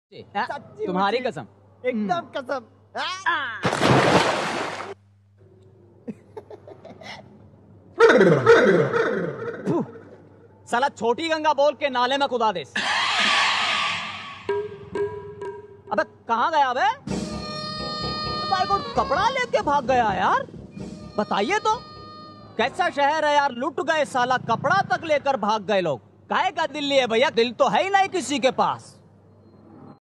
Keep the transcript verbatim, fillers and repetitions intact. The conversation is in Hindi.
तुम्हारी कसम, एकदम कसम। साला छोटी गंगा बोल के नाले में कुदा दे। अबे कहाँ गया बे? को कपड़ा लेके भाग गया यार। बताइए तो कैसा शहर है यार, लुट गए साला, कपड़ा तक लेकर भाग गए लोग। काहे का दिल्ली है भैया, दिल तो है ही नहीं किसी के पास।